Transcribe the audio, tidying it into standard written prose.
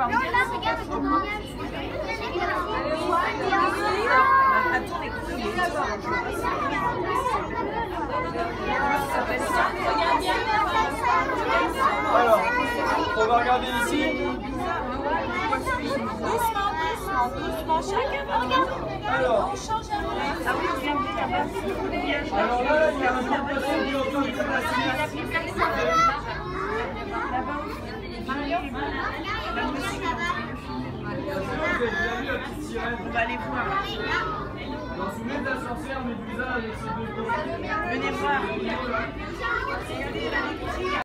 voir. Non, là, regarde, Attends, les couilles. Alors, on va regarder ici. Doucement, chacun va regarder. Alors, On change un peu. Ah oui, on vient de là-bas. alors là, il y a un peu de l'autorité de la cinéaste. On va aller voir. Dans sous les ascenseurs, Médusa et ses deux copains. Venez voir.